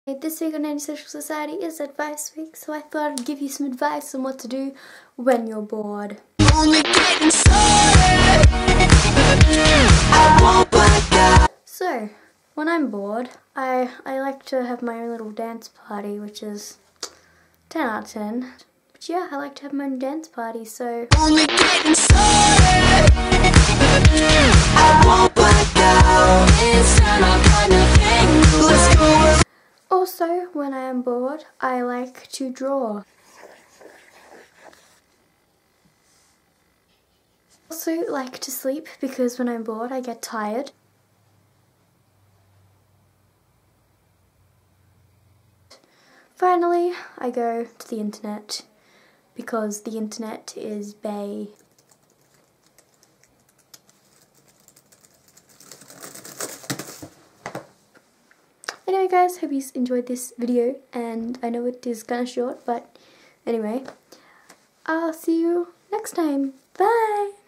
This week on Antisocial Society is advice week, so I thought I'd give you some advice on what to do when you're bored. So, when I'm bored, I like to have my own little dance party, which is 10 out of 10. But yeah, I like to have my own dance party, so... Also, when I am bored, I like to draw. Also like to sleep because when I'm bored I get tired. Finally, I go to the internet because the internet is bae. Anyway guys, hope you enjoyed this video, and I know it is kind of short, but anyway, I'll see you next time. Bye!